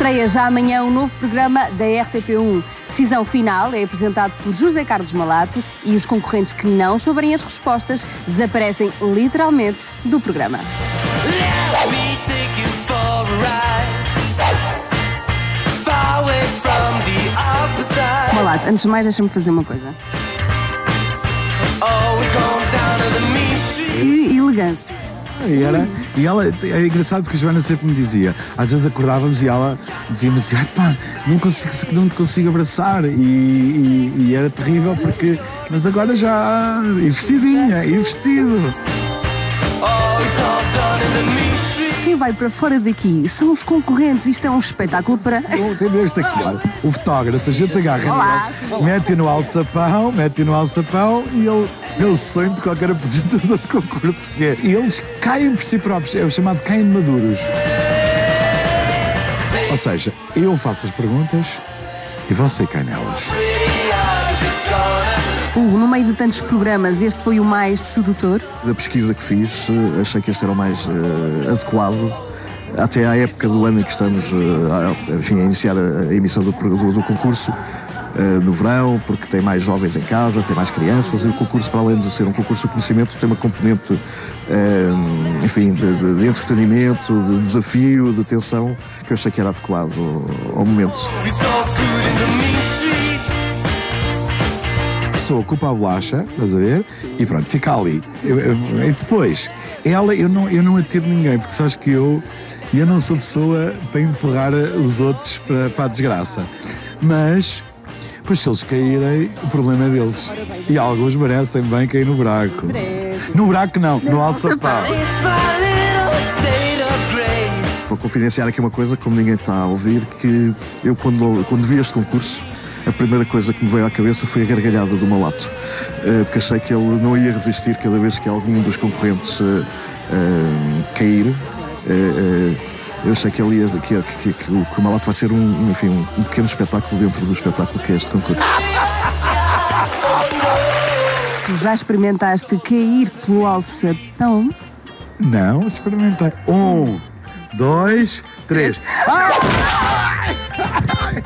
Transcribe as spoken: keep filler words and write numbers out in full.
Estreia já amanhã um novo programa da R T P um. Decisão Final é apresentado por José Carlos Malato e os concorrentes que não souberem as respostas desaparecem literalmente do programa. Malato, antes de mais deixa-me fazer uma coisa. Que elegância. E, era, e ela, era engraçado porque a Joana sempre me dizia, às vezes acordávamos e ela dizia-me assim, ai pá, não, consigo, não te consigo abraçar, e, e, e era terrível porque, mas agora já, e vestidinha, e vestido. Quem vai para fora daqui são os concorrentes, isto é um espetáculo para... Tem este aqui, olha, o fotógrafo, a gente agarra nele, mete-o no alçapão, mete-o no alçapão e ele, ele sonha de qualquer apresentador de concurso que é. E eles caem por si próprios, é o chamado caem maduros. Ou seja, eu faço as perguntas e você cai nelas. Hugo, no meio de tantos programas, este foi o mais sedutor? Da pesquisa que fiz, achei que este era o mais uh, adequado, até à época do ano em que estamos uh, a, enfim, a iniciar a, a emissão do, do, do concurso, uh, no verão, porque tem mais jovens em casa, tem mais crianças, e o concurso, para além de ser um concurso de conhecimento, tem uma componente, uh, enfim, de, de, de entretenimento, de desafio, de tensão, que eu achei que era adequado ao, ao momento. Pessoa culpa a bolacha, estás a ver? E pronto, fica ali. Eu, eu, e depois, ela, eu não, eu não atiro ninguém, porque sabes que eu, eu não sou pessoa para empurrar os outros para, para a desgraça. Mas, pois se eles caírem, o problema é deles. E alguns merecem bem cair no buraco. No buraco não, no alçapão. Vou confidenciar aqui uma coisa, como ninguém está a ouvir, que eu quando, quando vi este concurso, a primeira coisa que me veio à cabeça foi a gargalhada do Malato, uh, porque achei que ele não ia resistir cada vez que algum dos concorrentes uh, uh, cair. Uh, uh, eu achei que, ele ia, que, que, que, que o Malato vai ser um, enfim, um, um pequeno espetáculo dentro do espetáculo que é este concurso. Tu já experimentaste cair pelo alçapão? Não, experimentei. Um, dois, três. Ah!